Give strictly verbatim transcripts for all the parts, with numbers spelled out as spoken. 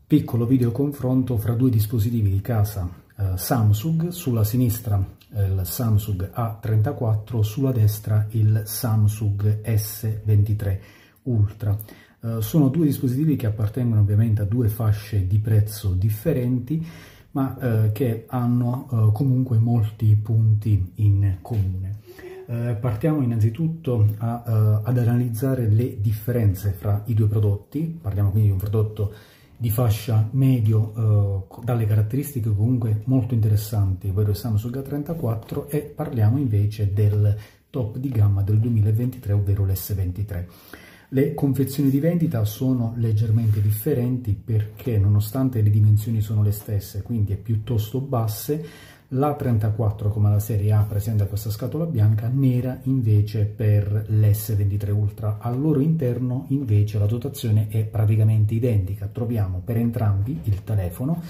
Piccolo video confronto fra due dispositivi di casa eh, Samsung, sulla sinistra eh, il Samsung A trentaquattro, sulla destra il Samsung S ventitré Ultra. Eh, sono due dispositivi che appartengono ovviamente a due fasce di prezzo differenti, ma eh, che hanno eh, comunque molti punti in comune. Eh, partiamo innanzitutto a, uh, ad analizzare le differenze fra i due prodotti. Parliamo quindi di un prodotto di fascia medio uh, dalle caratteristiche comunque molto interessanti, ovvero il Samsung A trentaquattro, e parliamo invece del top di gamma del duemilaventitré, ovvero l'S ventitré. Le confezioni di vendita sono leggermente differenti perché, nonostante le dimensioni sono le stesse, quindi è piuttosto basse, l'A trentaquattro, come la serie A, presenta questa scatola bianca, nera invece per l'S ventitré Ultra. Al loro interno invece la dotazione è praticamente identica. Troviamo per entrambi il telefono,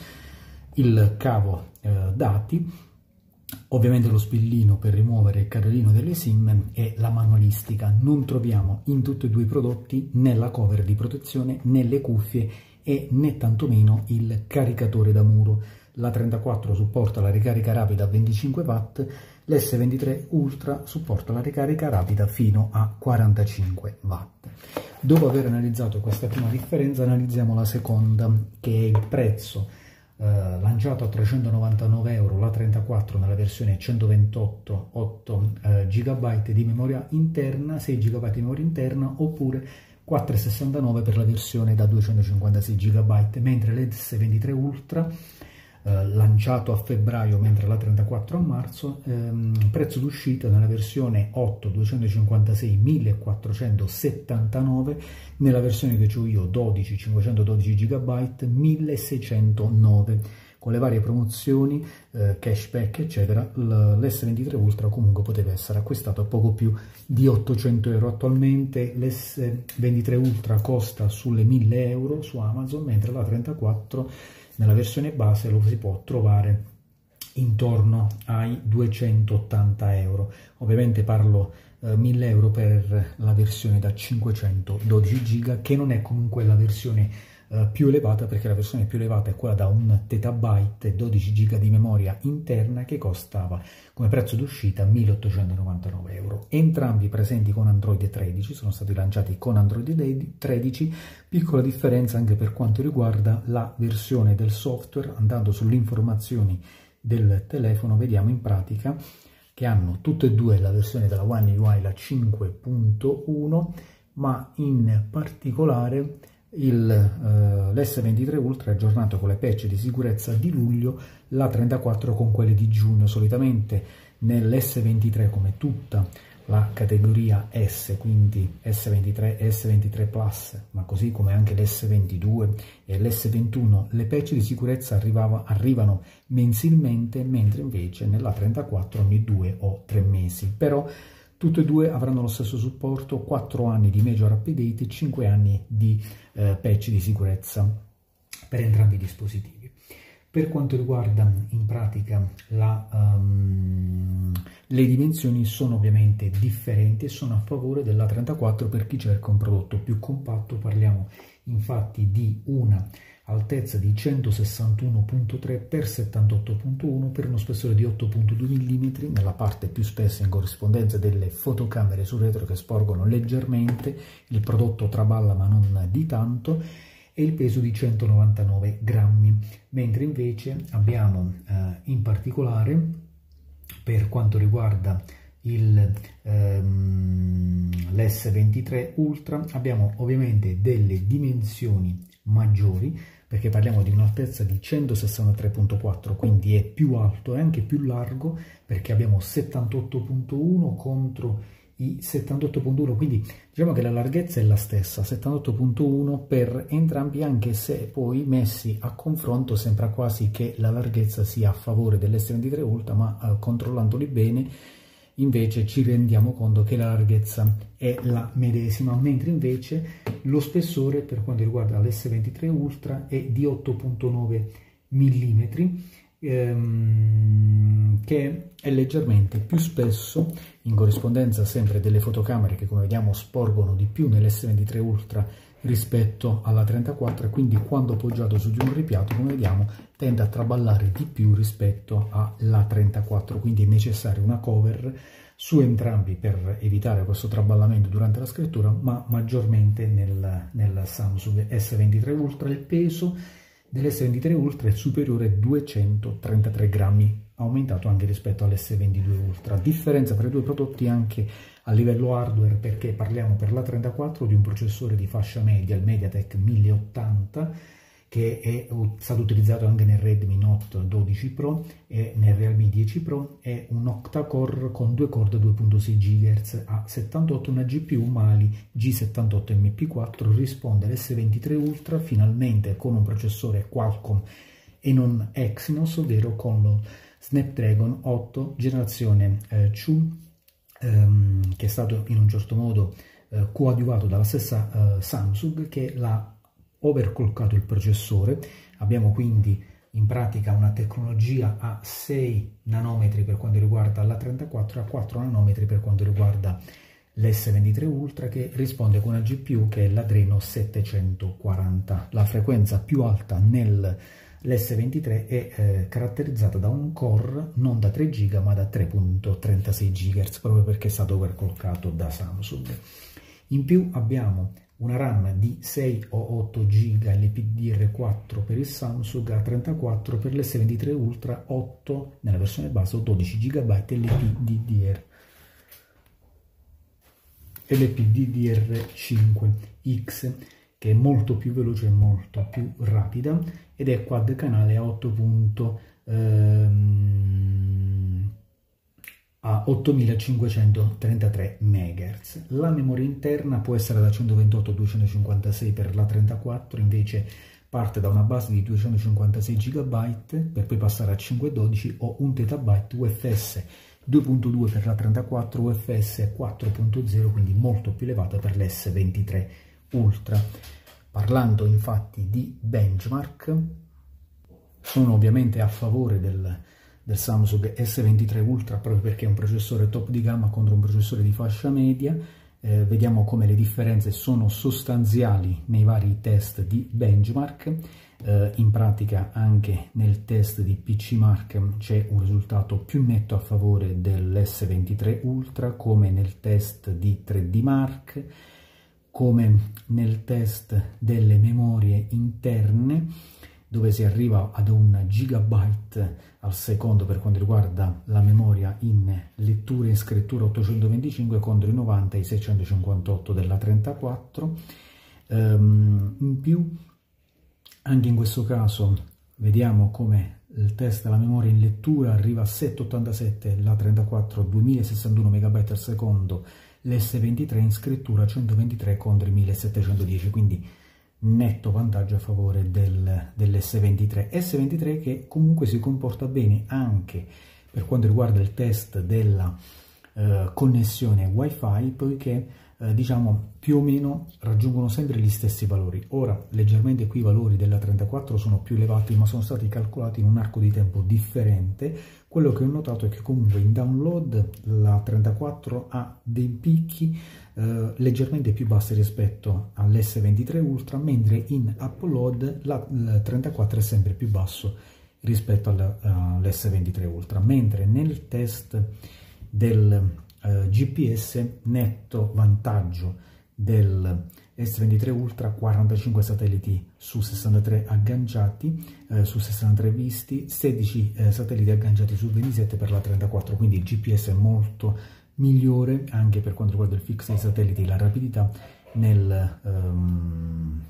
il cavo eh, dati, ovviamente lo spillino per rimuovere il carrellino delle SIM e la manualistica. Non troviamo in tutti e due i prodotti né la cover di protezione né le cuffie e né tantomeno il caricatore da muro. L'A trentaquattro supporta la ricarica rapida a venticinque watt, l'S ventitré Ultra supporta la ricarica rapida fino a quarantacinque watt. Dopo aver analizzato questa prima differenza, analizziamo la seconda, che è il prezzo. Eh, lanciato a trecentonovantanove euro l'A trentaquattro nella versione centoventotto otto eh, giga di memoria interna, sei giga di memoria interna, oppure quattro virgola sessantanove per la versione da duecentocinquantasei giga, mentre l'S ventitré Ultra, eh, lanciato a febbraio mentre l'A trentaquattro a marzo, ehm, prezzo d'uscita nella versione otto duecentocinquantasei millequattrocentosettantanove, nella versione che ho io dodici cinquecentododici giga milleseicentonove. Con le varie promozioni, eh, cashback eccetera, l'S ventitré Ultra comunque poteva essere acquistato a poco più di ottocento euro. Attualmente l'S ventitré Ultra costa sulle mille euro su Amazon, mentre l'A trentaquattro nella versione base lo si può trovare intorno ai duecentottanta euro. Ovviamente parlo eh, mille euro per la versione da cinquecentododici giga, che non è comunque la versione Uh, più elevata, perché la versione più elevata è quella da un terabyte e dodici giga di memoria interna, che costava come prezzo d'uscita milleottocentonovantanove euro. Entrambi presenti con Android tredici, sono stati lanciati con Android tredici. Piccola differenza anche per quanto riguarda la versione del software. Andando sulle informazioni del telefono vediamo in pratica che hanno tutte e due la versione della One U I, la cinque punto uno, ma in particolare Uh, l'S ventitré Ultra è aggiornato con le patch di sicurezza di luglio, l'A trentaquattro con quelle di giugno. Solitamente nell'S ventitré, come tutta la categoria S, quindi S ventitré e S ventitré Plus, ma così come anche l'S ventidue e l'S ventuno, le patch di sicurezza arrivava, arrivano mensilmente, mentre invece nell'A trentaquattro ogni due o tre mesi. Però tutte e due avranno lo stesso supporto, quattro anni di major update e cinque anni di eh, patch di sicurezza per entrambi i dispositivi. Per quanto riguarda in pratica la, um, le dimensioni, sono ovviamente differenti e sono a favore dell'A trentaquattro per chi cerca un prodotto più compatto. Parliamo infatti di una altezza di centosessantuno virgola tre per settantotto virgola uno per uno spessore di otto virgola due millimetri, nella parte più spessa in corrispondenza delle fotocamere sul retro che sporgono leggermente. Il prodotto traballa ma non di tanto, e il peso di centonovantanove grammi, mentre invece abbiamo eh, in particolare per quanto riguarda ehm, l'S ventitré Ultra abbiamo ovviamente delle dimensioni maggiori, perché parliamo di un'altezza di centosessantatré virgola quattro, quindi è più alto e anche più largo, perché abbiamo settantotto virgola uno contro i settantotto virgola uno, quindi diciamo che la larghezza è la stessa, settantotto virgola uno per entrambi, anche se poi messi a confronto sembra quasi che la larghezza sia a favore dell'S ventitré Ultra, ma eh, controllandoli bene invece ci rendiamo conto che la larghezza è la medesima, mentre invece lo spessore per quanto riguarda l'S ventitré Ultra è di otto virgola nove millimetri, ehm, che è leggermente più spesso, in corrispondenza sempre delle fotocamere che come vediamo sporgono di più nell'S ventitré Ultra rispetto alla trentaquattro, e quindi quando poggiato su di un ripiatto, come vediamo, tende a traballare di più rispetto alla trentaquattro, quindi è necessaria una cover su entrambi per evitare questo traballamento durante la scrittura, ma maggiormente nel, nel Samsung S ventitré Ultra. Il peso dell'S ventitré Ultra è superiore a duecentotrentatré grammi, aumentato anche rispetto all'S ventidue Ultra. Differenza tra i due prodotti anche a livello hardware, perché parliamo per la trentaquattro di un processore di fascia media, il MediaTek mille ottanta, che è stato utilizzato anche nel Redmi Note dodici Pro e nel Realme dieci Pro. È un octa-core con due core da due virgola sei gigahertz a settantotto, una G P U Mali G settantotto M P quattro. Risponde all'S ventitré Ultra finalmente con un processore Qualcomm e non Exynos, ovvero con lo Snapdragon otto generazione eh, due, ehm, che è stato in un certo modo eh, coadiuvato dalla stessa eh, Samsung, che l'ha overclockato il processore. Abbiamo quindi in pratica una tecnologia a sei nanometri per quanto riguarda la trentaquattro e a quattro nanometri per quanto riguarda l'S ventitré Ultra, che risponde con una G P U che è l'Adreno settecentoquaranta. La frequenza più alta nell'S ventitré è eh, caratterizzata da un core non da tre giga ma da tre virgola trentasei gigahertz, proprio perché è stato overclockato da Samsung. In più abbiamo una RAM di sei o otto giga L P D R quattro per il Samsung, a trentaquattro per l'S ventitré Ultra, otto nella versione base o dodici giga L P D D R L P D D R cinque X, che è molto più veloce e molto più rapida, ed è quad canale a otto punto, ehm, a ottomilacinquecentotrentatré megahertz. La memoria interna può essere da centoventotto a duecentocinquantasei per la trentaquattro, invece parte da una base di duecentocinquantasei giga per poi passare a cinquecentododici o un terabyte, U F S due punto due per la trentaquattro, U F S quattro punto zero, quindi molto più elevata per l'S ventitré Ultra. Parlando infatti di benchmark, sono ovviamente a favore del del Samsung S ventitré Ultra, proprio perché è un processore top di gamma contro un processore di fascia media. Eh, vediamo come le differenze sono sostanziali nei vari test di benchmark. Eh, in pratica anche nel test di PCMark c'è un risultato più netto a favore dell'S ventitré Ultra, come nel test di tre D Mark, come nel test delle memorie interne, dove si arriva ad un gigabyte al secondo per quanto riguarda la memoria in lettura e scrittura ottocentoventicinque contro i novanta e i seicentocinquantotto della trentaquattro. Um, in più, anche in questo caso, vediamo come il test della memoria in lettura arriva a settecentoottantasette, la trentaquattro duemilasessantuno megabyte al secondo, l'S ventitré in scrittura centoventitré contro i millesettecentodieci, quindi netto vantaggio a favore del, dell'S ventitré. S ventitré che comunque si comporta bene anche per quanto riguarda il test della eh, connessione Wi-Fi, poiché eh, diciamo più o meno raggiungono sempre gli stessi valori. Ora leggermente qui i valori della trentaquattro sono più elevati, ma sono stati calcolati in un arco di tempo differente. Quello che ho notato è che comunque in download la trentaquattro ha dei picchi eh, leggermente più bassi rispetto all'S ventitré Ultra, mentre in upload la, la trentaquattro è sempre più basso rispetto all'S ventitré Ultra, mentre nel test del Uh, G P S netto vantaggio del S ventitré Ultra, quarantacinque satelliti su sessantatré agganciati, uh, su sessantatré visti, sedici uh, satelliti agganciati su ventisette per la trentaquattro, quindi il G P S è molto migliore anche per quanto riguarda il fix dei satelliti e la rapidità nel, um,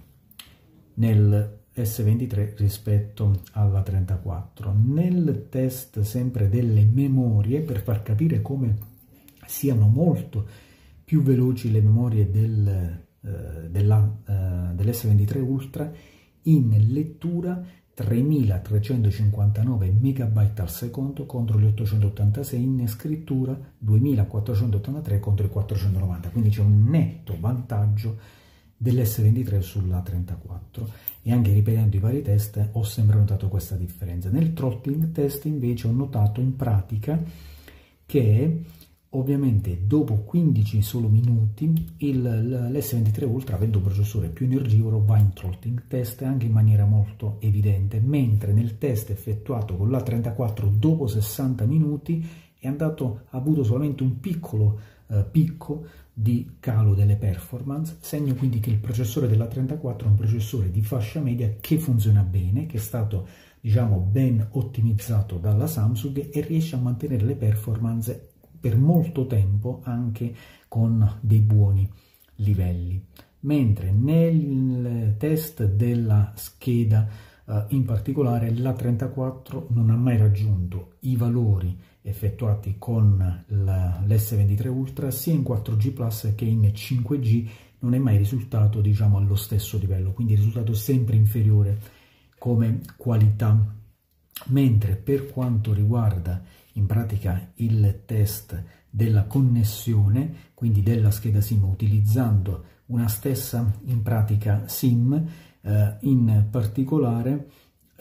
nel S ventitré rispetto alla trentaquattro. Nel test sempre delle memorie, per far capire come siano molto più veloci le memorie del, eh, della, eh, dell'S ventitré Ultra, in lettura tremilatrecentocinquantanove megabyte al secondo contro gli ottocentottantasei, in scrittura duemilaquattrocentottantatré contro i quattrocentonovanta, quindi c'è un netto vantaggio dell'S ventitré sulla trentaquattro. E anche ripetendo i vari test ho sempre notato questa differenza. Nel throttling test invece ho notato in pratica che Ovviamente dopo quindici solo minuti l'S ventitré Ultra, avendo un processore più energivoro, va in throttling test anche in maniera molto evidente, mentre nel test effettuato con l'A trentaquattro dopo sessanta minuti è andato, ha avuto solamente un piccolo eh, picco di calo delle performance, segno quindi che il processore dell'A trentaquattro è un processore di fascia media che funziona bene, che è stato, diciamo, ben ottimizzato dalla Samsung e riesce a mantenere le performance per molto tempo anche con dei buoni livelli. Mentre nel test della scheda eh, in particolare l'A trentaquattro non ha mai raggiunto i valori effettuati con l'S ventitré Ultra sia in quattro G plus che in cinque G, non è mai risultato, diciamo, allo stesso livello, quindi è risultato sempre inferiore come qualità. Mentre per quanto riguarda in pratica il test della connessione, quindi della scheda SIM utilizzando una stessa in pratica SIM, eh, in particolare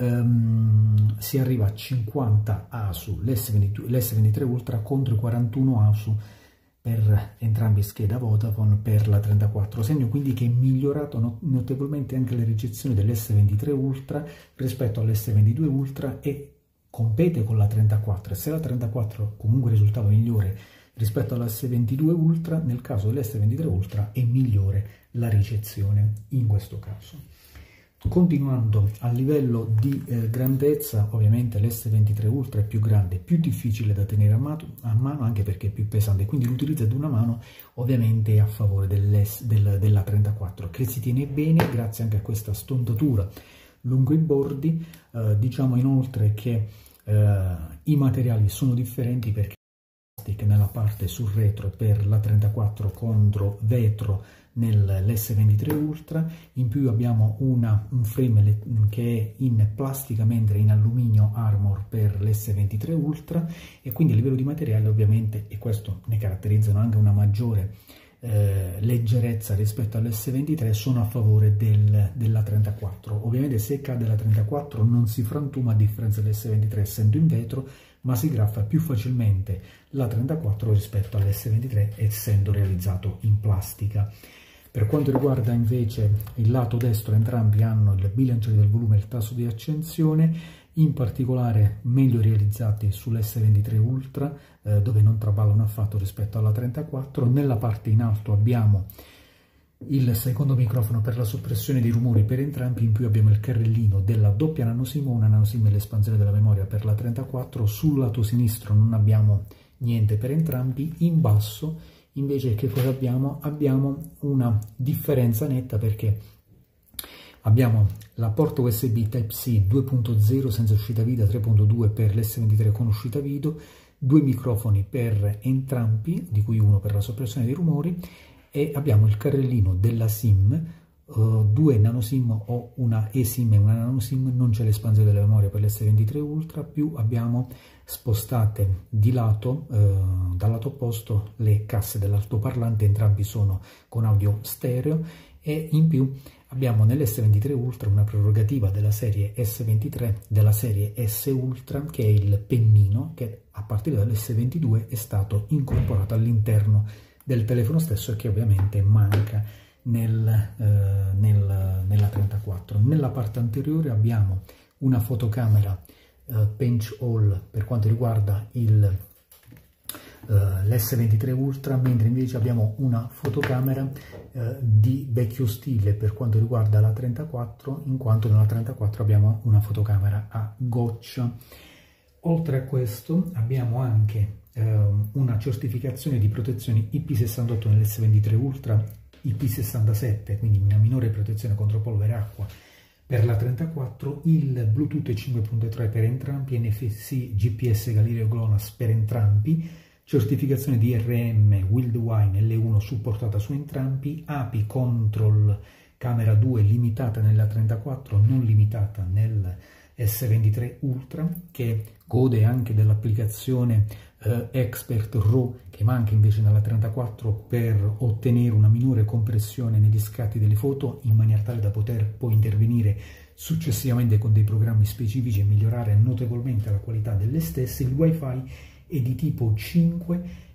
ehm, si arriva a cinquanta A S U l'S ventitré Ultra contro i quarantuno A S U per entrambi scheda Vodafone per la trentaquattro, segno quindi che è migliorato notevolmente anche la ricezione dell'S ventitré Ultra rispetto all'S ventidue Ultra e compete con la trentaquattro, e se la trentaquattro comunque risultava migliore rispetto all'S ventidue Ultra, nel caso dell'S ventitré Ultra è migliore la ricezione in questo caso. Continuando a livello di eh, grandezza, ovviamente l'S ventitré Ultra è più grande, più difficile da tenere a mano, a mano anche perché è più pesante, quindi l'utilizzo ad una mano ovviamente è a favore del, della trentaquattro, che si tiene bene grazie anche a questa stondatura lungo i bordi. Eh, diciamo inoltre che eh, i materiali sono differenti perché nella parte sul retro per la trentaquattro contro vetro nell'S ventitré Ultra, in più abbiamo una, un frame che è in plastica mentre in alluminio Armor per l'S ventitré Ultra, e quindi a livello di materiale ovviamente, e questo ne caratterizzano anche una maggiore eh, leggerezza rispetto all'S ventitré, sono a favore del, della trentaquattro. Ovviamente se cade la trentaquattro non si frantuma a differenza dell'S ventitré essendo in vetro, ma si graffa più facilmente la trentaquattro rispetto all'S ventitré essendo realizzato in plastica. Per quanto riguarda invece il lato destro, entrambi hanno il bilanciere del volume e il tasto di accensione, in particolare meglio realizzati sull'S ventitré Ultra, eh, dove non traballano affatto rispetto alla trentaquattro. Nella parte in alto abbiamo il secondo microfono per la soppressione dei rumori per entrambi, in più abbiamo il carrellino della doppia nanoSIM, una nanoSIM e l'espansione della memoria per la trentaquattro. Sul lato sinistro non abbiamo niente per entrambi. In basso invece che cosa abbiamo? Abbiamo una differenza netta perché abbiamo la porta U S B Type-C due punto zero senza uscita video, tre punto due per l'S ventitré con uscita video, due microfoni per entrambi, di cui uno per la soppressione dei rumori, e abbiamo il carrellino della SIM, uh, due nanoSIM o una eSIM e una nanoSIM, non c'è l'espansione della memoria per l'S ventitré Ultra, più abbiamo spostate di lato, uh, dal lato opposto, le casse dell'altoparlante, entrambi sono con audio stereo, e in più abbiamo nell'S ventitré Ultra una prerogativa della serie S ventitré, della serie S Ultra, che è il pennino che a partire dall'S ventidue è stato incorporato all'interno del telefono stesso e che ovviamente manca nel, eh, nel, nella trentaquattro. Nella parte anteriore abbiamo una fotocamera eh, Pinch Hole per quanto riguarda il, eh, l'S ventitré Ultra, mentre invece abbiamo una fotocamera eh, di vecchio stile per quanto riguarda la trentaquattro, in quanto nella trentaquattro abbiamo una fotocamera a goccia. Oltre a questo abbiamo anche una certificazione di protezione I P sessantotto nell'S ventitré Ultra, I P sessantasette, quindi una minore protezione contro polvere e acqua per la trentaquattro, il Bluetooth cinque punto tre per entrambi, N F C G P S Galileo GLONASS per entrambi, certificazione di R M Wildwine L uno supportata su entrambi, A P I Control Camera due limitata nella trentaquattro, non limitata nel S ventitré Ultra, che gode anche dell'applicazione eh, Expert RAW che manca invece nella trentaquattro per ottenere una minore compressione negli scatti delle foto, in maniera tale da poter poi intervenire successivamente con dei programmi specifici e migliorare notevolmente la qualità delle stesse. Il Wi-Fi è di tipo cinque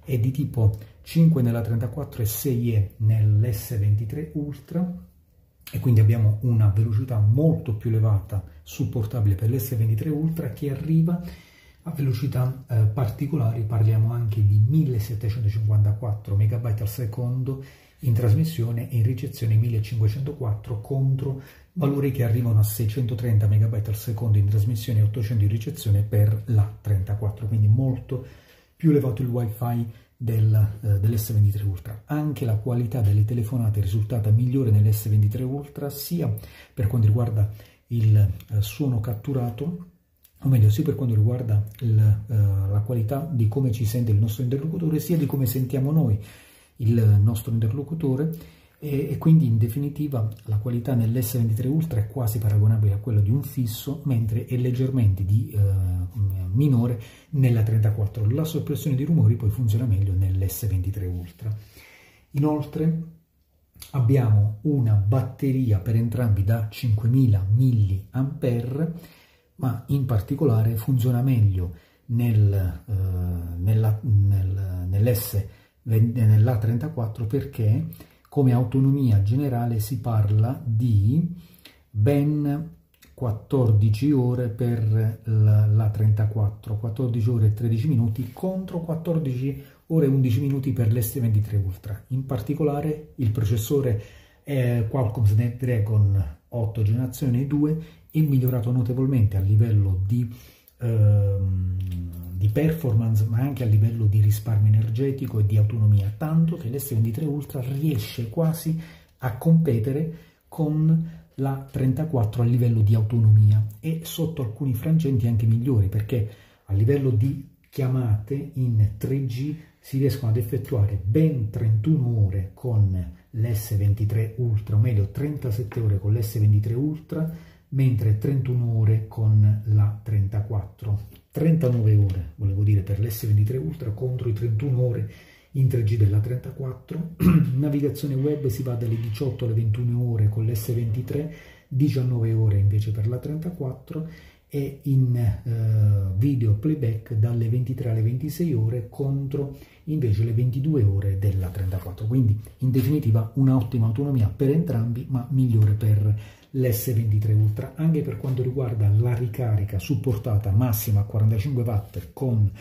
è di tipo cinque nella trentaquattro e sei E nell'S ventitré Ultra, e quindi abbiamo una velocità molto più elevata supportabile per l'S ventitré Ultra, che arriva a velocità eh, particolari. Parliamo anche di millesettecentocinquantaquattro megabyte al secondo in trasmissione e in ricezione millecinquecentoquattro, contro valori che arrivano a seicentotrenta megabyte al secondo in trasmissione e ottocento in ricezione per la trentaquattro, quindi molto più elevato il wifi del, eh, dell'S ventitré Ultra. Anche la qualità delle telefonate è risultata migliore nell'S ventitré Ultra, sia per quanto riguarda il eh, suono catturato, o meglio, sia per quanto riguarda il, eh, la qualità di come ci sente il nostro interlocutore, sia di come sentiamo noi il nostro interlocutore, e, e quindi in definitiva la qualità nell'S ventitré Ultra è quasi paragonabile a quella di un fisso, mentre è leggermente di, eh, minore nella trentaquattro. La soppressione di rumori poi funziona meglio nell'S ventitré Ultra. Inoltre abbiamo una batteria per entrambi da cinquemila milliampere, ma in particolare funziona meglio nel, eh, nella, nel, nell'S nell'A trentaquattro, perché come autonomia generale si parla di ben quattordici ore per l'A trentaquattro, quattordici ore e tredici minuti contro quattordici ore e undici minuti per l'S ventitré Ultra. In particolare il processore è Qualcomm Snapdragon otto generazione due, è migliorato notevolmente a livello di ehm, di performance, ma anche a livello di risparmio energetico e di autonomia, tanto che l'S ventitré Ultra riesce quasi a competere con la trentaquattro a livello di autonomia, e sotto alcuni frangenti anche migliori, perché a livello di chiamate in tre G si riescono ad effettuare ben trentuno ore con l'S ventitré Ultra, o meglio trentasette ore con l'S ventitré Ultra, mentre trentuno ore con la trentaquattro, trentanove ore volevo dire per l'S ventitré Ultra contro i trentuno ore in tre G della trentaquattro. Navigazione web si va dalle diciotto alle ventuno ore con l'S ventitré, diciannove ore invece per la trentaquattro, e in eh, video playback dalle ventitré alle ventisei ore contro invece le ventidue ore della trentaquattro. Quindi in definitiva un'ottima autonomia per entrambi, ma migliore per l'S ventitré Ultra. Anche per quanto riguarda la ricarica supportata massima a quarantacinque watt con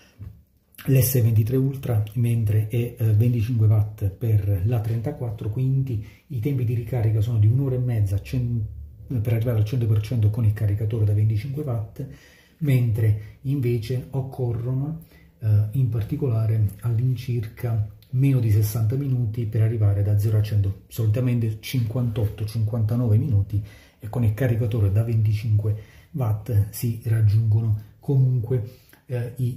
l'S ventitré Ultra, mentre è eh, venticinque watt per la trentaquattro, quindi i tempi di ricarica sono di un'ora e mezza per arrivare al cento per cento con il caricatore da venticinque watt, mentre invece occorrono eh, in particolare all'incirca meno di sessanta minuti per arrivare da zero a cento, solitamente cinquantotto cinquantanove minuti, e con il caricatore da venticinque watt si raggiungono comunque eh, i,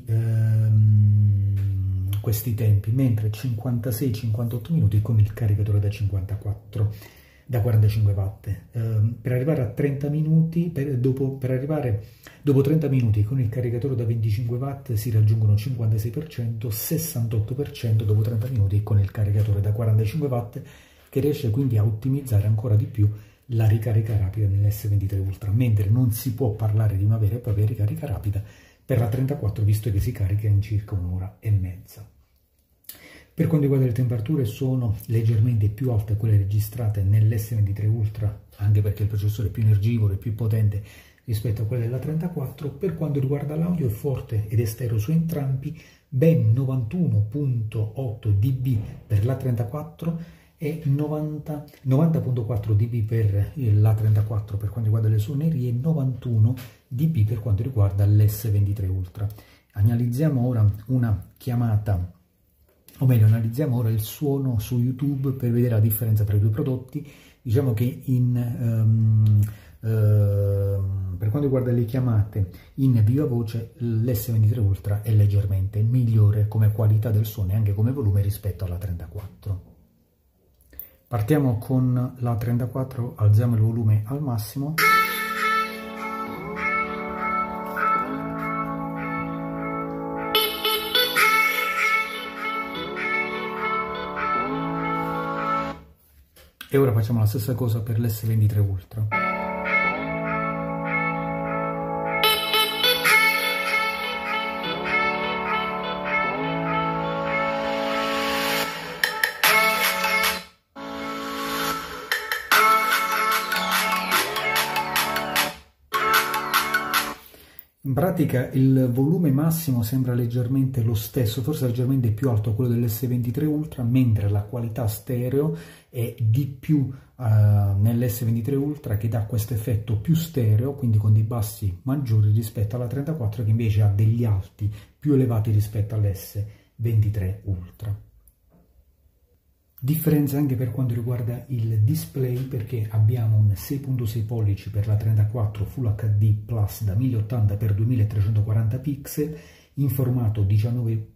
ehm, questi tempi, mentre cinquantasei cinquantotto minuti con il caricatore da cinquantaquattro da quarantacinque watt. Eh, per arrivare a trenta minuti, per, dopo, per arrivare dopo trenta minuti con il caricatore da venticinque watt si raggiungono cinquantasei per cento, sessantotto per cento dopo trenta minuti con il caricatore da quarantacinque watt, che riesce quindi a ottimizzare ancora di più la ricarica rapida nell'S ventitré Ultra, mentre non si può parlare di una vera e propria ricarica rapida per la trentaquattro, visto che si carica in circa un'ora e mezza. Per quanto riguarda le temperature, sono leggermente più alte quelle registrate nell'S ventitré Ultra, anche perché il processore è più energivoro e più potente rispetto a quelle della trentaquattro. Per quanto riguarda l'audio, è forte ed è stereo su entrambi, ben novantuno virgola otto decibel per la trentaquattro e novanta virgola quattro decibel per la trentaquattro per quanto riguarda le suonerie, e novantuno decibel per quanto riguarda l'S ventitré Ultra. Analizziamo ora una chiamata, o meglio analizziamo ora il suono su YouTube per vedere la differenza tra i due prodotti. Diciamo che in, um, uh, per quanto riguarda le chiamate in viva voce, l'S ventitré Ultra è leggermente migliore come qualità del suono e anche come volume rispetto alla trentaquattro. Partiamo con la trentaquattro, alziamo il volume al massimo. E ora facciamo la stessa cosa per l'S ventitré Ultra. pratica il volume massimo sembra leggermente lo stesso, forse leggermente più alto quello dell'S ventitré Ultra, mentre la qualità stereo è di più uh, nell'S ventitré Ultra, che dà questo effetto più stereo, quindi con dei bassi maggiori rispetto alla trentaquattro, che invece ha degli alti più elevati rispetto all'S ventitré Ultra. Differenza anche per quanto riguarda il display, perché abbiamo un sei virgola sei pollici per la trentaquattro Full acca di Plus da mille ottanta per duemilatrecentoquaranta pixel in formato diciannove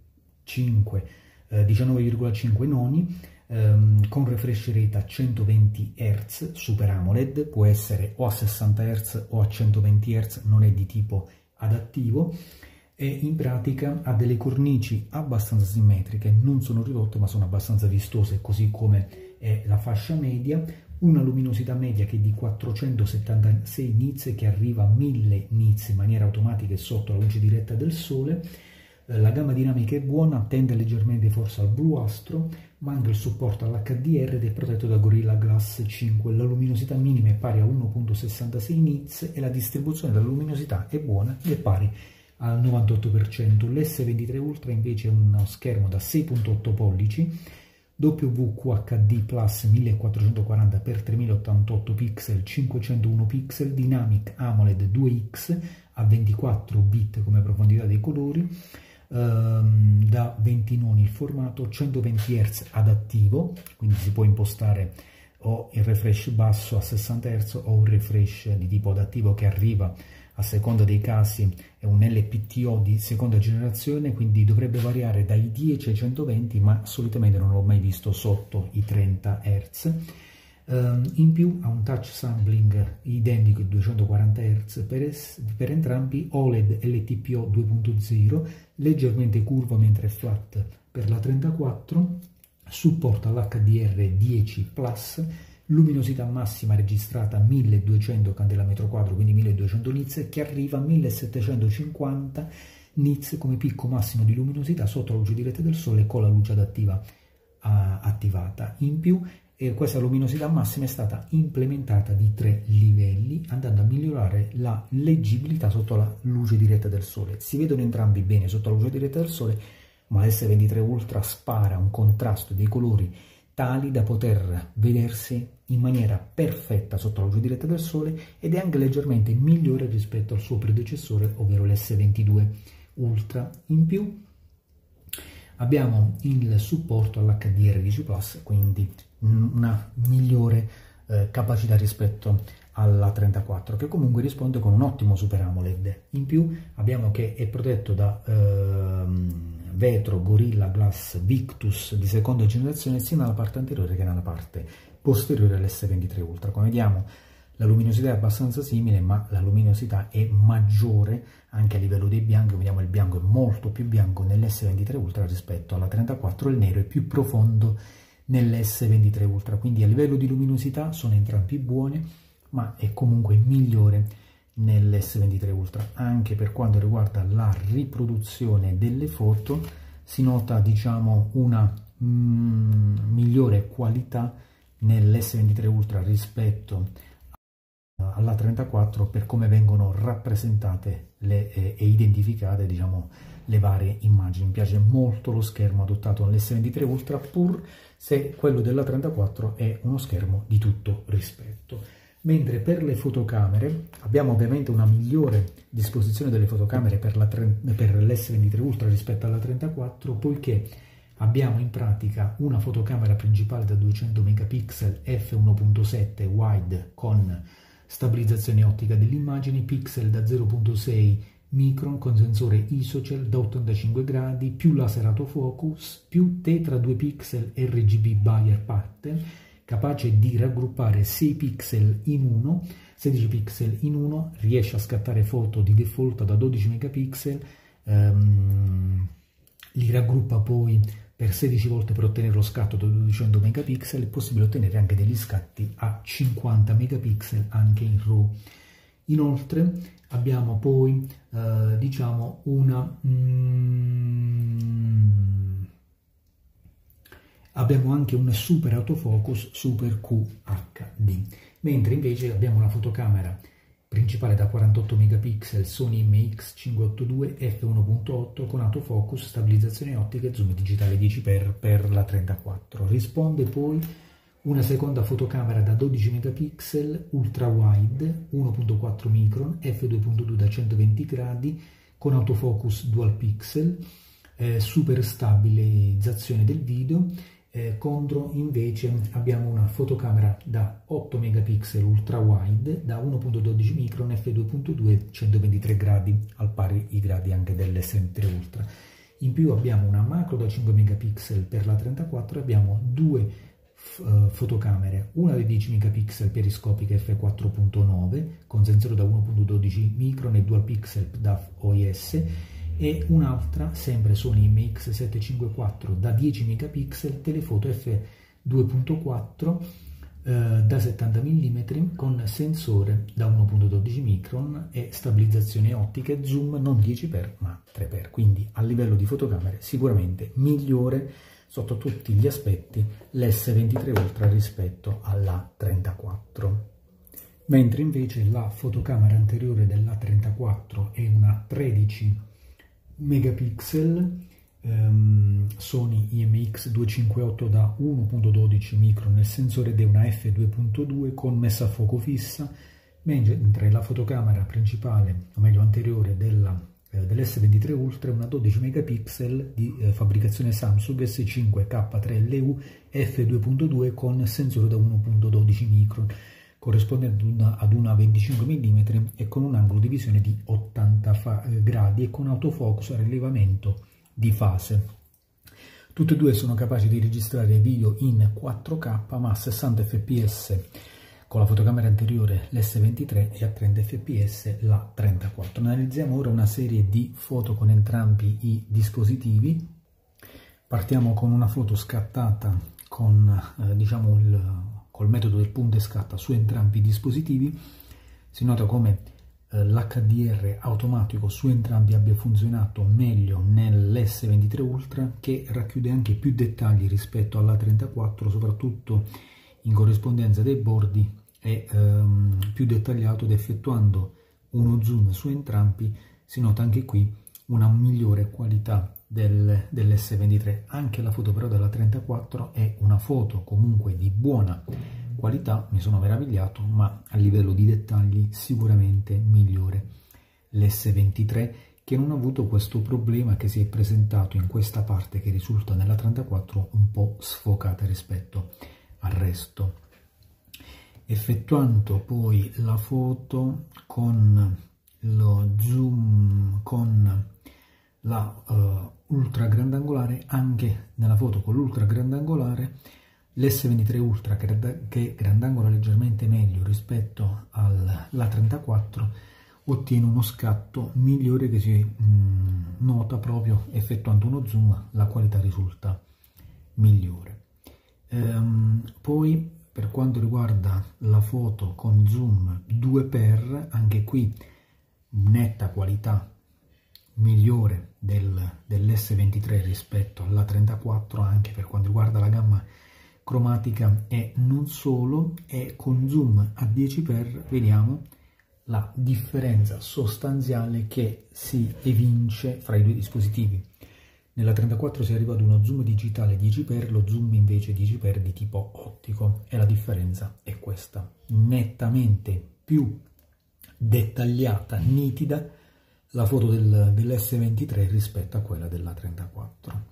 virgola cinque noni, ehm, con refresh rate a centoventi hertz Super AMOLED, può essere o a sessanta hertz o a centoventi hertz, non è di tipo adattivo, e in pratica ha delle cornici abbastanza simmetriche, non sono ridotte ma sono abbastanza vistose, così come è la fascia media, una luminosità media che è di quattrocentosettantasei nits, che arriva a mille nits in maniera automatica e sotto la luce diretta del sole. La gamma dinamica è buona, tende leggermente forse al bluastro, manca il supporto all'H D R ed è protetto da Gorilla Glass cinque. La luminosità minima è pari a uno virgola sessantasei nits e la distribuzione della luminosità è buona ed è pari al novantotto per cento. L'S ventitré Ultra invece è uno schermo da sei virgola otto pollici, W Q H D Plus millequattrocentoquaranta per tremilaottantotto pixel, cinquecentouno pixel, Dynamic AMOLED due X a ventiquattro bit come profondità dei colori, ehm, da venti noni il formato, centoventi hertz adattivo, quindi si può impostare o il refresh basso a sessanta hertz o un refresh di tipo adattivo che arriva a seconda dei casi, è un L P T O di seconda generazione, quindi dovrebbe variare dai dieci ai centoventi, ma solitamente non l'ho mai visto sotto i trenta hertz. In più ha un touch sampling identico ai duecentoquaranta hertz per, per entrambi, O L E D L T P O due punto zero, leggermente curvo mentre è flat per la trentaquattro, supporta l'H D R dieci plus, luminosità massima registrata a milleduecento candela metro quadro, quindi milleduecento nits, che arriva a millesettecentocinquanta nits come picco massimo di luminosità sotto la luce diretta del sole con la luce adattiva uh, attivata. In più eh, questa luminosità massima è stata implementata di tre livelli, andando a migliorare la leggibilità sotto la luce diretta del sole. Si vedono entrambi bene sotto la luce diretta del sole, ma l'S ventitré Ultra spara un contrasto dei colori tali da poter vedersi in maniera perfetta sotto la luce diretta del sole, ed è anche leggermente migliore rispetto al suo predecessore, ovvero l'S ventidue Ultra. In più abbiamo il supporto all'H D R dieci plus, quindi una migliore eh, capacità rispetto alla trentaquattro, che comunque risponde con un ottimo Super AMOLED. In più abbiamo che è protetto da ehm, vetro Gorilla Glass Victus di seconda generazione sia nella parte anteriore che nella parte posteriore all'S ventitré Ultra. Come vediamo la luminosità è abbastanza simile, ma la luminosità è maggiore anche a livello dei bianchi. Vediamo il bianco è molto più bianco nell'S ventitré Ultra rispetto alla trentaquattro, il nero è più profondo nell'S ventitré Ultra, quindi a livello di luminosità sono entrambi buoni, ma è comunque migliore nell'S ventitré Ultra. Anche per quanto riguarda la riproduzione delle foto si nota, diciamo, una mm, migliore qualità nell'S ventitré Ultra rispetto alla trentaquattro per come vengono rappresentate le, eh, e identificate, diciamo, le varie immagini. Mi piace molto lo schermo adottato nell'S ventitré Ultra, pur se quello della trentaquattro è uno schermo di tutto rispetto. Mentre per le fotocamere abbiamo ovviamente una migliore disposizione delle fotocamere per l'S ventitré Ultra rispetto alla trentaquattro, poiché abbiamo in pratica una fotocamera principale da duecento megapixel effe uno punto sette wide con stabilizzazione ottica dell'immagine, pixel da zero virgola sei micron con sensore ISOCELL da ottantacinque gradi, più laser autofocus, più tetra due pixel R G B Bayer pattern, capace di raggruppare sei pixel in uno, sedici pixel in uno, riesce a scattare foto di default da dodici megapixel, ehm, li raggruppa poi per sedici volte per ottenere lo scatto da duecento megapixel. È possibile ottenere anche degli scatti a cinquanta megapixel anche in RAW. Inoltre abbiamo poi eh, diciamo una mm, abbiamo anche un super autofocus Super Q H D, mentre invece abbiamo una fotocamera principale da quarantotto megapixel Sony M X cinquecentottantadue f uno punto otto con autofocus, stabilizzazione ottica e zoom digitale dieci x per la trentaquattro. Risponde poi una seconda fotocamera da dodici megapixel ultra wide uno punto quattro micron f due punto due da centoventi gradi con autofocus dual pixel, eh, super stabilizzazione del video. Eh, contro invece abbiamo una fotocamera da otto megapixel ultra wide da uno punto dodici micron f due punto due centoventitré gradi, al pari i gradi anche dell'S ventitré Ultra. In più abbiamo una macro da cinque megapixel per la trentaquattro e abbiamo due uh, fotocamere, una da dieci megapixel periscopica f quattro punto nove con sensore da uno punto dodici micron e dual pixel D A F O I S, e un'altra sempre Sony M X settecentocinquantaquattro da dieci megapixel telefoto f due punto quattro eh, da settanta millimetri con sensore da uno punto dodici micron e stabilizzazione ottica e zoom non dieci x ma tre x, quindi a livello di fotocamere sicuramente migliore sotto tutti gli aspetti l'S ventitré Ultra rispetto alla trentaquattro. Mentre invece la fotocamera anteriore della trentaquattro è una tredici megapixel um, Sony I M X duecentocinquantotto da uno punto dodici micron nel sensore ed è una f due punto due con messa a fuoco fissa, mentre la fotocamera principale, o meglio anteriore, della, eh, dell'S ventitré Ultra è una dodici megapixel di eh, fabbricazione Samsung S cinque K tre L U f due punto due con sensore da uno punto dodici micron, corrispondente ad una, ad una venticinque millimetri e con un angolo di visione di ottanta gradi e con autofocus a rilevamento di fase. Tutte e due sono capaci di registrare video in quattro K ma a sessanta fps con la fotocamera anteriore l'S ventitré e a trenta fps la trentaquattro. Analizziamo ora una serie di foto con entrambi i dispositivi. Partiamo con una foto scattata con eh, diciamo il col metodo del punta e scatta su entrambi i dispositivi. Si nota come eh, l'H D R automatico su entrambi abbia funzionato meglio nell'S ventitré Ultra, che racchiude anche più dettagli rispetto alla trentaquattro, soprattutto in corrispondenza dei bordi, è ehm, più dettagliato, ed effettuando uno zoom su entrambi si nota anche qui una migliore qualità del, dell'S ventitré. Anche la foto però della trentaquattro è una foto comunque di buona qualità, mi sono meravigliato, ma a livello di dettagli sicuramente migliore l'S ventitré, che non ha avuto questo problema che si è presentato in questa parte che risulta nella trentaquattro un po' sfocata rispetto al resto. Effettuando poi la foto con lo zoom con la uh, ultra grandangolare, anche nella foto con l'ultra grandangolare l'S ventitré Ultra, che, che grandangola leggermente meglio rispetto alla trentaquattro, ottiene uno scatto migliore che si mh, nota proprio effettuando uno zoom, la qualità risulta migliore. Ehm, poi per quanto riguarda la foto con zoom due x, anche qui netta qualità migliore del, dell'S ventitré rispetto alla trentaquattro, anche per quanto riguarda la gamma cromatica e non solo, e con zoom a dieci x vediamo la differenza sostanziale che si evince fra i due dispositivi. Nella trentaquattro si arriva ad uno zoom digitale dieci x, lo zoom invece dieci x di tipo ottico, e la differenza è questa: nettamente più dettagliata, nitida la foto del, dell'S ventitré rispetto a quella della trentaquattro.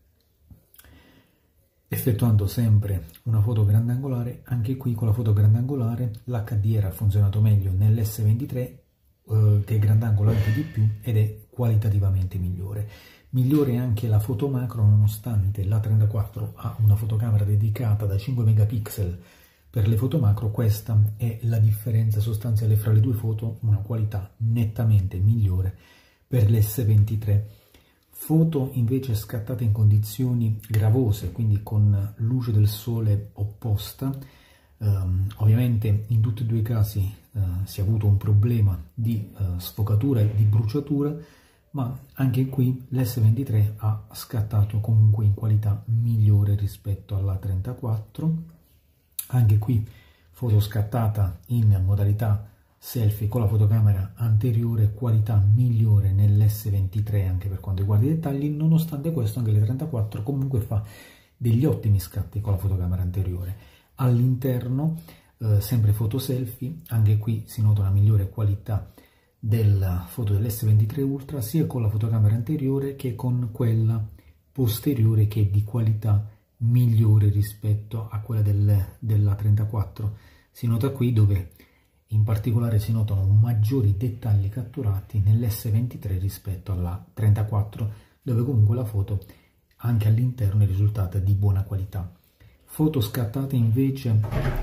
Effettuando sempre una foto grandangolare, anche qui con la foto grandangolare l'H D R ha funzionato meglio nell'S ventitré, eh, che grandangola anche di più ed è qualitativamente migliore. Migliore anche la foto macro, nonostante la trentaquattro ha una fotocamera dedicata da cinque megapixel per le foto macro. Questa è la differenza sostanziale fra le due foto, una qualità nettamente migliore per l'S ventitré. Foto invece scattate in condizioni gravose, quindi con luce del sole opposta. Um, ovviamente in tutti e due i casi uh, si è avuto un problema di uh, sfocatura e di bruciatura, ma anche qui l'S ventitré ha scattato comunque in qualità migliore rispetto alla trentaquattro. Anche qui foto scattata in modalità selfie con la fotocamera anteriore, qualità migliore nell'S ventitré anche per quanto riguarda i dettagli. Nonostante questo anche l'E trentaquattro comunque fa degli ottimi scatti con la fotocamera anteriore. All'interno eh, sempre foto selfie, anche qui si nota una migliore qualità della foto dell'S ventitré Ultra sia con la fotocamera anteriore che con quella posteriore, che è di qualità migliore rispetto a quella del, della trentaquattro. Si nota qui dove in particolare si notano maggiori dettagli catturati nell'S ventitré rispetto alla trentaquattro, dove comunque la foto anche all'interno è risultata di buona qualità. Foto scattate invece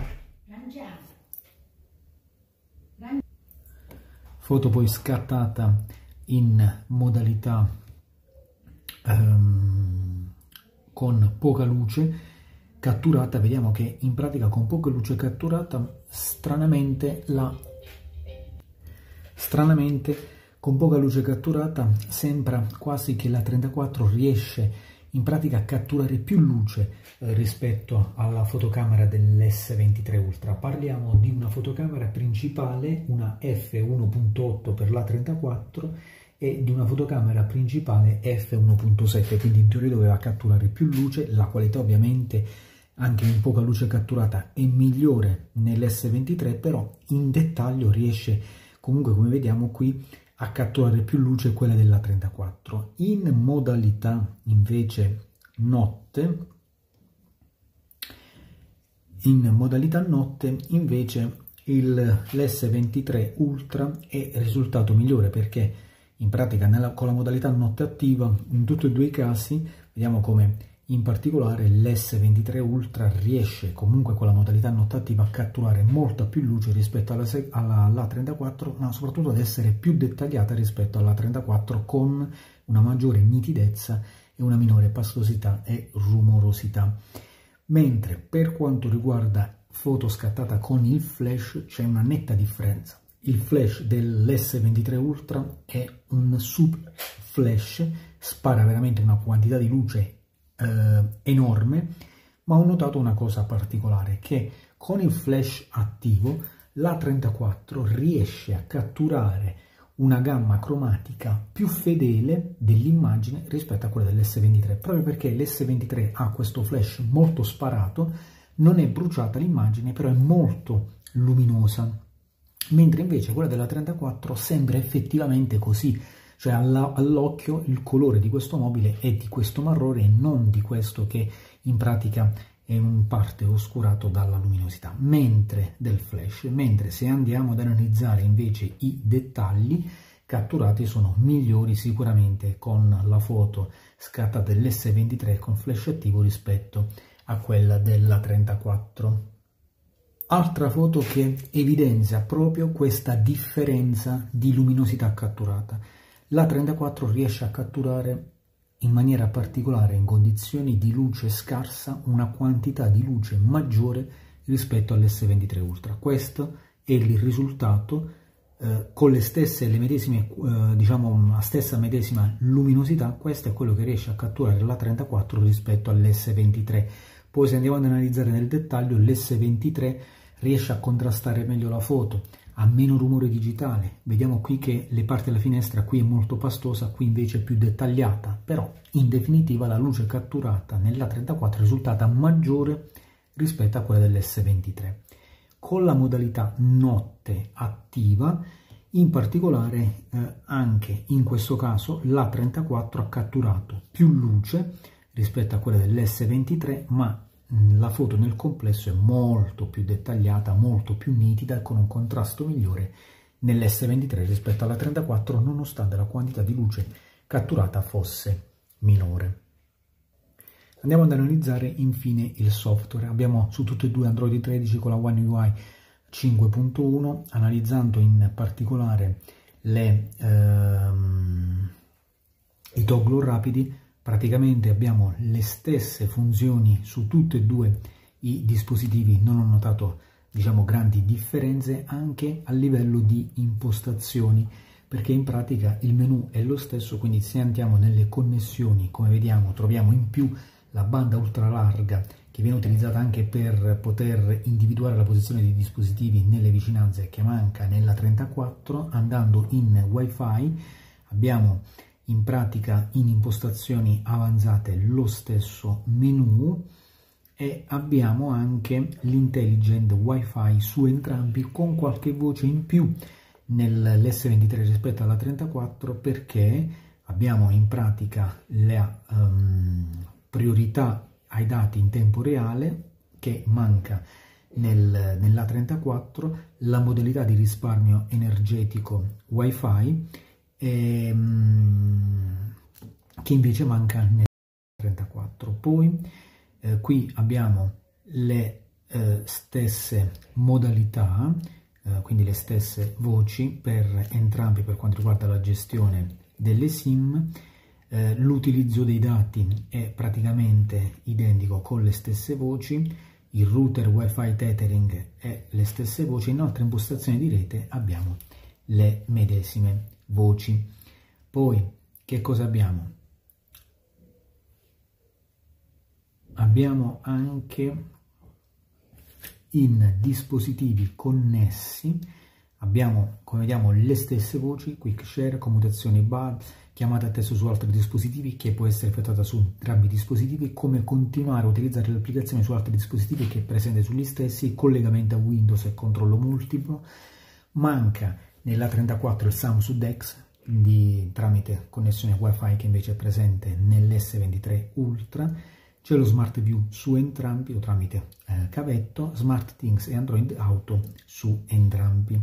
foto poi scattata in modalità um, con poca luce catturata. Vediamo che in pratica con poca luce catturata stranamente la stranamente con poca luce catturata sembra quasi che la trentaquattro riesce in pratica a catturare più luce eh, rispetto alla fotocamera dell'S ventitré Ultra. Parliamo di una fotocamera principale, una F uno punto otto per la trentaquattro, e di una fotocamera principale F uno punto sette, quindi in teoria doveva catturare più luce. La qualità ovviamente anche in poca luce catturata è migliore nell'S ventitré, però in dettaglio riesce comunque, come vediamo qui, a catturare più luce quella della trentaquattro. In modalità invece notte, in modalità notte invece l'S ventitré Ultra è risultato migliore, perché in pratica nella, con la modalità notte attiva in tutti e due i casi vediamo come in particolare l'S ventitré Ultra riesce comunque con la modalità notte attiva a catturare molta più luce rispetto alla, alla, alla trentaquattro, ma soprattutto ad essere più dettagliata rispetto alla trentaquattro, con una maggiore nitidezza e una minore pastosità e rumorosità. Mentre per quanto riguarda foto scattata con il flash c'è una netta differenza. Il flash dell'S ventitré Ultra è un sub flash, spara veramente una quantità di luce eh, enorme, ma ho notato una cosa particolare, che con il flash attivo la trentaquattro riesce a catturare una gamma cromatica più fedele dell'immagine rispetto a quella dell'S ventitré, proprio perché l'S ventitré ha questo flash molto sparato, non è bruciata l'immagine, però è molto luminosa, mentre invece quella della trentaquattro sembra effettivamente così, cioè all'occhio il colore di questo mobile è di questo marrone e non di questo che in pratica è in parte oscurato dalla luminosità mentre del flash. Mentre se andiamo ad analizzare invece i dettagli catturati sono migliori sicuramente con la foto scattata dell'S ventitré con flash attivo rispetto a quella della trentaquattro. Altra foto che evidenzia proprio questa differenza di luminosità catturata. La trentaquattro riesce a catturare in maniera particolare in condizioni di luce scarsa una quantità di luce maggiore rispetto all'S ventitré Ultra. Questo è il risultato eh, con le stesse, le medesime, eh, diciamo la stessa medesima luminosità. Questo è quello che riesce a catturare la trentaquattro rispetto all'S ventitré. Poi se andiamo ad analizzare nel dettaglio, l'S ventitré riesce a contrastare meglio la foto, ha meno rumore digitale. Vediamo qui che le parti della finestra qui è molto pastosa, qui invece è più dettagliata, però in definitiva la luce catturata nella trentaquattro è risultata maggiore rispetto a quella dell'S ventitré. Con la modalità notte attiva, in particolare eh, anche in questo caso la trentaquattro ha catturato più luce rispetto a quella dell'S ventitré, ma la foto nel complesso è molto più dettagliata, molto più nitida, con un contrasto migliore nell'S ventitré rispetto alla trentaquattro, nonostante la quantità di luce catturata fosse minore. Andiamo ad analizzare infine il software. Abbiamo su tutte e due Android tredici con la One U I cinque punto uno, analizzando in particolare le, ehm, i toggle rapidi. Praticamente abbiamo le stesse funzioni su tutti e due i dispositivi, non ho notato diciamo grandi differenze anche a livello di impostazioni, perché in pratica il menu è lo stesso, quindi se andiamo nelle connessioni, come vediamo, troviamo in più la banda ultra larga che viene utilizzata anche per poter individuare la posizione dei dispositivi nelle vicinanze, che manca nella trentaquattro. Andando in Wi-Fi abbiamo in pratica in impostazioni avanzate lo stesso menu e abbiamo anche l'intelligent Wi-Fi su entrambi, con qualche voce in più nell'S ventitré rispetto alla trentaquattro, perché abbiamo in pratica la um, priorità ai dati in tempo reale, che manca nel, nella trentaquattro, la modalità di risparmio energetico Wi-Fi, e, um, che invece manca nella trentaquattro. Poi eh, qui abbiamo le eh, stesse modalità, eh, quindi le stesse voci per entrambi per quanto riguarda la gestione delle SIM. Eh, l'utilizzo dei dati è praticamente identico con le stesse voci, il router Wi-Fi tethering è le stesse voci, in altre impostazioni di rete abbiamo le medesime voci. Poi che cosa abbiamo? Abbiamo anche in dispositivi connessi, abbiamo, come vediamo, le stesse voci, quick share, commutazione B A D, chiamata a testo su altri dispositivi, che può essere effettuata su entrambi i dispositivi, come continuare a utilizzare l'applicazione su altri dispositivi che è presente sugli stessi, collegamento a Windows e controllo multiplo. Manca nella trentaquattro il Samsung Dex di, tramite connessione Wi-Fi, che invece è presente nell'S ventitré Ultra. C'è lo Smart View su entrambi o tramite eh, cavetto, Smart Things e Android Auto su entrambi.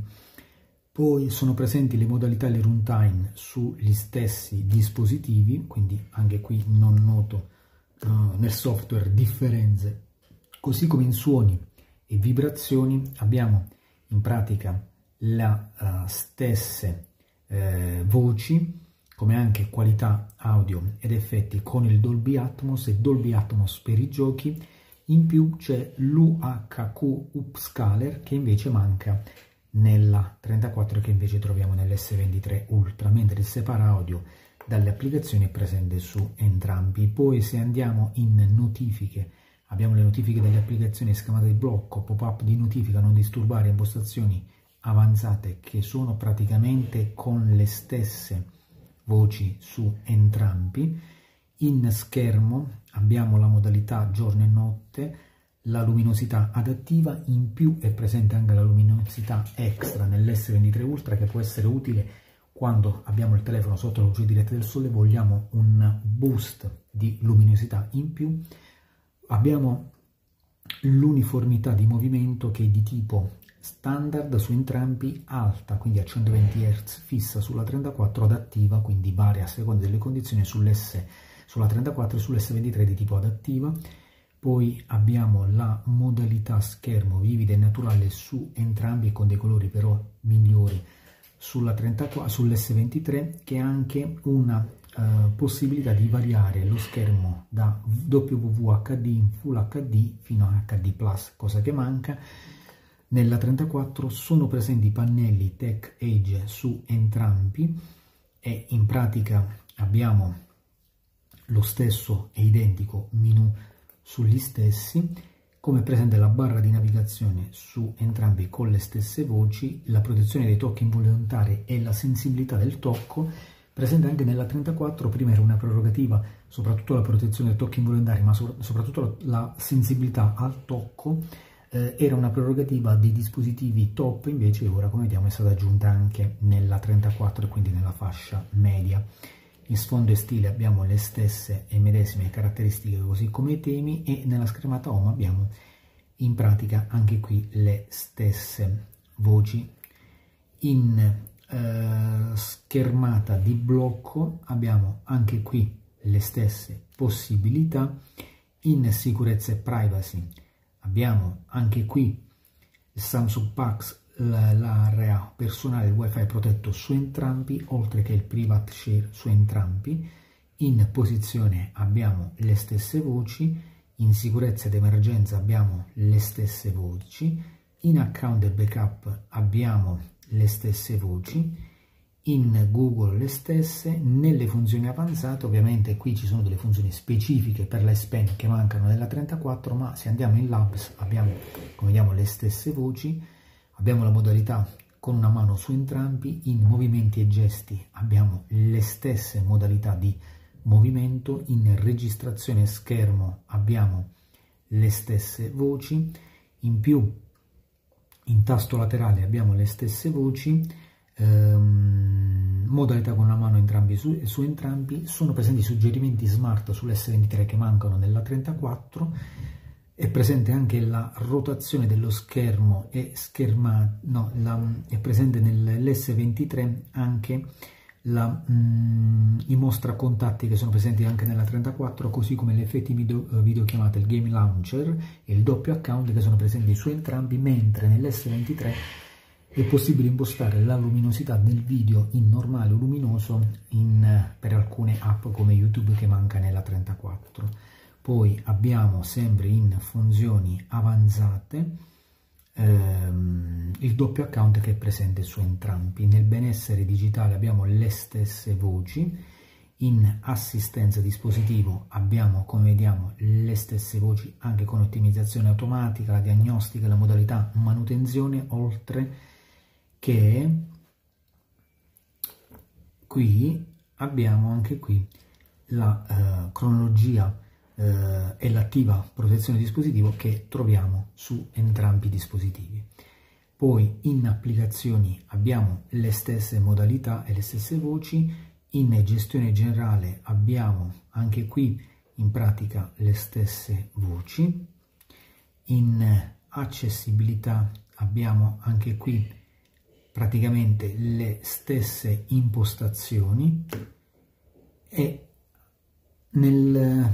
Poi sono presenti le modalità e le runtime sugli stessi dispositivi, quindi anche qui non noto uh, nel software differenze. Così come in suoni e vibrazioni abbiamo in pratica le uh, stesse uh, voci, come anche qualità audio ed effetti con il Dolby Atmos e Dolby Atmos per i giochi. In più c'è l'U H Q Upscaler, che invece manca nella trentaquattro, che invece troviamo nell'S ventitré Ultra, mentre il separa audio dalle applicazioni è presente su entrambi. Poi se andiamo in notifiche, abbiamo le notifiche delle applicazioni, schermata di blocco, pop-up di notifica, non disturbare, impostazioni avanzate, che sono praticamente con le stesse voci su entrambi. In schermo abbiamo la modalità giorno e notte, la luminosità adattiva, in più è presente anche la luminosità extra nell'S ventitré Ultra, che può essere utile quando abbiamo il telefono sotto la luce diretta del sole, vogliamo un boost di luminosità in più. Abbiamo l'uniformità di movimento, che è di tipo standard su entrambi, alta, quindi a centoventi hertz, fissa sulla trentaquattro, adattiva, quindi varia a seconda delle condizioni sull'S, sulla trentaquattro e sull'S ventitré di tipo adattiva. Poi abbiamo la modalità schermo vivida e naturale su entrambi, con dei colori però migliori sulla trentaquattro, sull'S ventitré, che ha anche una uh, possibilità di variare lo schermo da W W H D in Full H D fino a H D plus, cosa che manca nella trentaquattro. Sono presenti i pannelli Tech Edge su entrambi e in pratica abbiamo lo stesso e identico menu sugli stessi, come presente la barra di navigazione su entrambi con le stesse voci, la protezione dei tocchi involontari e la sensibilità del tocco, presente anche nella trentaquattro. Prima era una prerogativa soprattutto la protezione dei tocchi involontari, ma so soprattutto la sensibilità al tocco eh, era una prerogativa dei dispositivi top, invece ora, come vediamo, è stata aggiunta anche nella trentaquattro e quindi nella fascia media. In sfondo e stile abbiamo le stesse e medesime caratteristiche, così come i temi, e nella schermata home abbiamo in pratica anche qui le stesse voci. In eh, schermata di blocco abbiamo anche qui le stesse possibilità. In sicurezza e privacy abbiamo anche qui il Samsung Pax, l'area personale, il wifi protetto su entrambi, oltre che il private share su entrambi. In posizione abbiamo le stesse voci, in sicurezza ed emergenza abbiamo le stesse voci, in account e backup abbiamo le stesse voci, in Google le stesse. Nelle funzioni avanzate ovviamente qui ci sono delle funzioni specifiche per la S Pen che mancano nella trentaquattro, ma se andiamo in Labs abbiamo, come vediamo, le stesse voci, abbiamo la modalità con una mano su entrambi, in movimenti e gesti abbiamo le stesse modalità di movimento, in registrazione schermo abbiamo le stesse voci, in più in tasto laterale abbiamo le stesse voci, ehm, modalità con la mano entrambi su, su entrambi, sono presenti suggerimenti smart sull'S ventitré che mancano nella trentaquattro, è presente anche la rotazione dello schermo e scherma, no, la, è presente nell'S ventitré anche la, mh, i mostra contatti che sono presenti anche nella trentaquattro, così come gli effetti video, videochiamate, il Game Launcher e il doppio account che sono presenti su entrambi, mentre nell'S ventitré è possibile impostare la luminosità del video in normale o luminoso in, per alcune app come YouTube che manca nella trentaquattro. Poi abbiamo sempre in funzioni avanzate ehm, il doppio account che è presente su entrambi. Nel benessere digitale abbiamo le stesse voci, in assistenza dispositivo abbiamo, come vediamo, le stesse voci anche con ottimizzazione automatica, la diagnostica e la modalità manutenzione, oltre che qui abbiamo anche qui la eh, cronologia eh, e l'attiva protezione dispositivo che troviamo su entrambi i dispositivi. Poi in applicazioni abbiamo le stesse modalità e le stesse voci, in gestione generale abbiamo anche qui in pratica le stesse voci, in accessibilità abbiamo anche qui praticamente le stesse impostazioni e nel,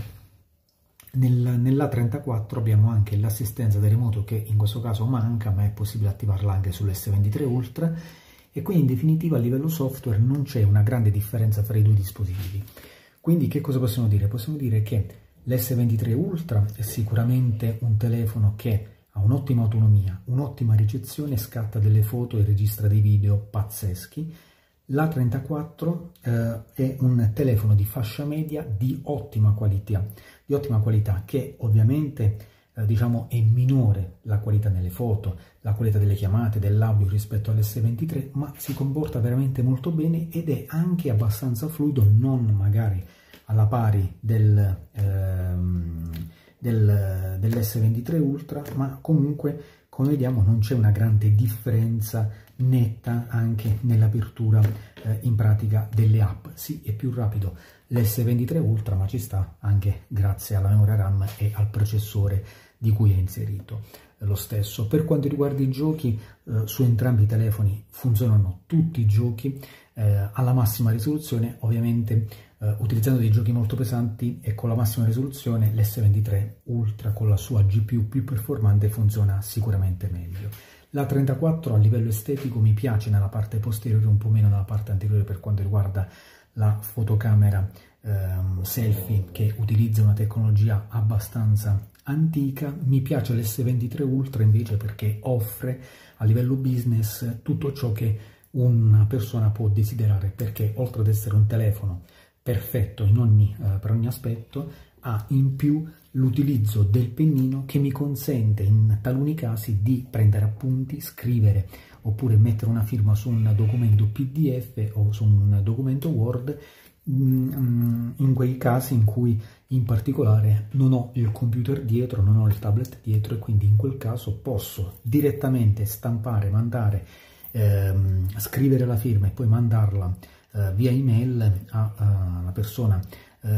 nel, nella trentaquattro abbiamo anche l'assistenza da remoto che in questo caso manca, ma è possibile attivarla anche sull'S ventitré Ultra, e quindi in definitiva a livello software non c'è una grande differenza fra i due dispositivi. Quindi che cosa possiamo dire? Possiamo dire che l'S ventitré Ultra è sicuramente un telefono che ha un'ottima autonomia, un'ottima ricezione, scatta delle foto e registra dei video pazzeschi. La trentaquattro eh, è un telefono di fascia media di ottima qualità, di ottima qualità che ovviamente eh, diciamo è minore la qualità nelle foto, la qualità delle chiamate, dell'audio rispetto all'S ventitré, ma si comporta veramente molto bene ed è anche abbastanza fluido, non magari alla pari del... Ehm, Del, dell'S ventitré Ultra, ma comunque come vediamo non c'è una grande differenza netta anche nell'apertura eh, in pratica delle app. Sì, è più rapido l'S ventitré Ultra, ma ci sta anche grazie alla memoria RAM e al processore di cui è inserito eh, lo stesso. Per quanto riguarda i giochi, eh, su entrambi i telefoni funzionano tutti i giochi eh, alla massima risoluzione, ovviamente Uh, utilizzando dei giochi molto pesanti e con la massima risoluzione l'S ventitré Ultra con la sua G P U più performante funziona sicuramente meglio. La trentaquattro a livello estetico mi piace nella parte posteriore, un po' meno nella parte anteriore per quanto riguarda la fotocamera um, selfie, che utilizza una tecnologia abbastanza antica. Mi piace l'S ventitré Ultra invece perché offre a livello business tutto ciò che una persona può desiderare, perché oltre ad essere un telefono perfetto in ogni, eh, per ogni aspetto, ha in più l'utilizzo del pennino che mi consente in taluni casi di prendere appunti, scrivere oppure mettere una firma su un documento P D F o su un documento Word, mh, in quei casi in cui in particolare non ho il computer dietro, non ho il tablet dietro, e quindi in quel caso posso direttamente stampare, mandare, ehm, scrivere la firma e poi mandarla Uh, via email a, a una persona uh,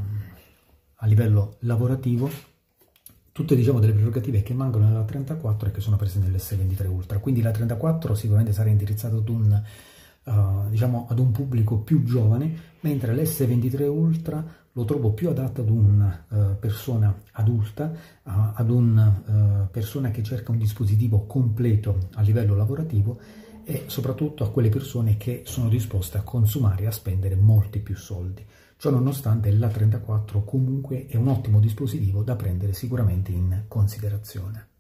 a livello lavorativo, tutte diciamo delle prerogative che mancano nella trentaquattro e che sono presenti nell'S ventitré Ultra. Quindi la trentaquattro sicuramente sarà indirizzata ad un, uh, diciamo, ad un pubblico più giovane, mentre l'S ventitré Ultra lo trovo più adatto ad una uh, persona adulta, uh, ad una uh, persona che cerca un dispositivo completo a livello lavorativo, e soprattutto a quelle persone che sono disposte a consumare e a spendere molti più soldi. Ciò nonostante la trentaquattro comunque è un ottimo dispositivo da prendere sicuramente in considerazione.